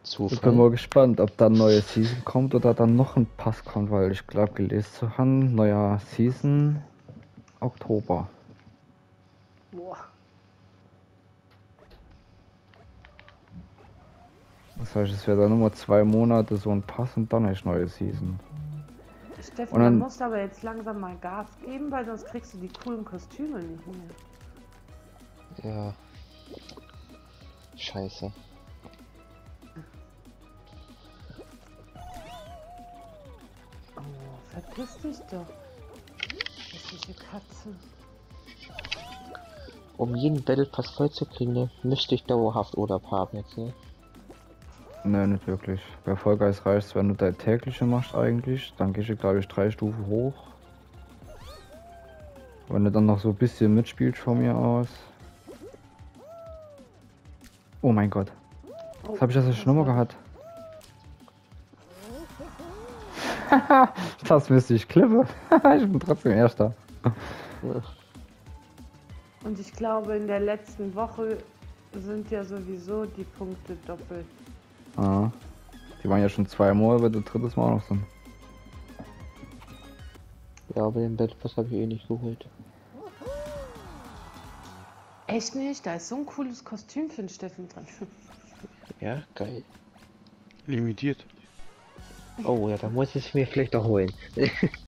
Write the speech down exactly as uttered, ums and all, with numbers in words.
Ich bin Zufall. mal gespannt, ob da ein neues Season kommt oder dann noch ein Pass kommt, weil ich glaube gelesen zu haben, neuer Season Oktober. Boah. Das heißt, es wäre dann nur zwei Monate so ein Pass und dann eine neue Season. Steffen, Und da dann, musst du aber jetzt langsam mal Gas geben, weil sonst kriegst du die coolen Kostüme nicht mehr. Ja. Scheiße. Oh, verpiss dich doch. Hässliche Katze. Um jeden Battle Pass voll zu kriegen, ne, müsste ich dauerhaft Urlaub haben jetzt, ne? ne, nicht wirklich. Bei Fall Guys reicht, wenn du dein tägliche machst eigentlich, dann gehst du glaube ich drei Stufen hoch. Wenn du dann noch so ein bisschen mitspielst von mir aus. Oh mein Gott. Oh, Das habe ich das schon mal war gehabt. Das müsste ich klippen. Ich bin trotzdem Erster. Ja. Und ich glaube, in der letzten Woche sind ja sowieso die Punkte doppelt. Ah. Die waren ja schon zweimal, wird das drittes Mal auch noch sind. Ja, aber den Battle Pass habe ich eh nicht geholt. Echt nicht? Da ist so ein cooles Kostüm für den Steffen drin. Ja, geil. Limitiert. Oh ja, da muss ich mir vielleicht auch holen.